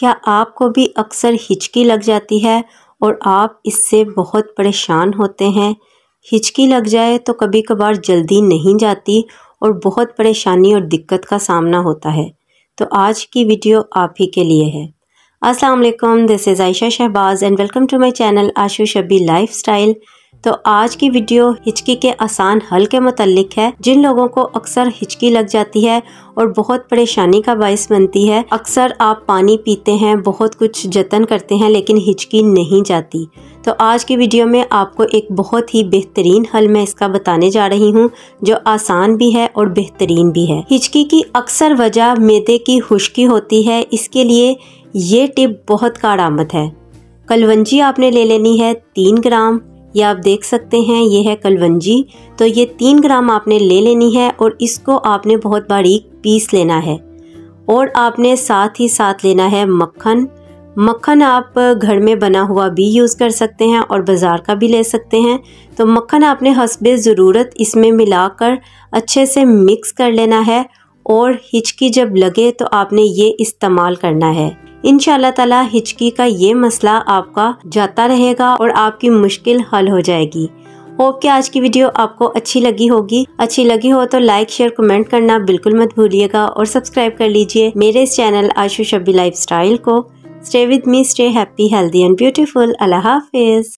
क्या आपको भी अक्सर हिचकी लग जाती है और आप इससे बहुत परेशान होते हैं? हिचकी लग जाए तो कभी कभार जल्दी नहीं जाती और बहुत परेशानी और दिक्कत का सामना होता है। तो आज की वीडियो आप ही के लिए है। अस्सलाम वालेकुम, this is Ayesha Shahbaz and welcome to my channel Ashu Shabi lifestyle. तो आज की वीडियो हिचकी के आसान हल के मुतालिक है। जिन लोगों को अक्सर हिचकी लग जाती है और बहुत परेशानी का बायस बनती है, अक्सर आप पानी पीते हैं, बहुत कुछ जतन करते हैं लेकिन हिचकी नहीं जाती, तो आज की वीडियो में आपको एक बहुत ही बेहतरीन हल मैं इसका बताने जा रही हूँ जो आसान भी है और बेहतरीन भी है। हिचकी की अक्सर वजह मैदे की खुश्की होती है, इसके लिए ये टिप बहुत कारआमद है। कलवंजी आपने ले लेनी है 3 ग्राम, ये आप देख सकते हैं ये है कलवंजी। तो ये 3 ग्राम आपने ले लेनी है और इसको आपने बहुत बारीक पीस लेना है। और आपने साथ ही साथ लेना है मक्खन। मक्खन आप घर में बना हुआ भी यूज़ कर सकते हैं और बाज़ार का भी ले सकते हैं। तो मक्खन आपने हस्बे ज़रूरत इसमें मिलाकर अच्छे से मिक्स कर लेना है और हिचकी जब लगे तो आपने ये इस्तेमाल करना है। इंशाल्लाह ताला हिचकी का ये मसला आपका जाता रहेगा और आपकी मुश्किल हल हो जाएगी। होप कि आज की वीडियो आपको अच्छी लगी होगी। अच्छी लगी हो तो लाइक शेयर कमेंट करना बिल्कुल मत भूलिएगा और सब्सक्राइब कर लीजिए मेरे इस चैनल आशु शबी लाइफस्टाइल को। Stay with me, stay happy, healthy and beautiful. Allah Hafiz.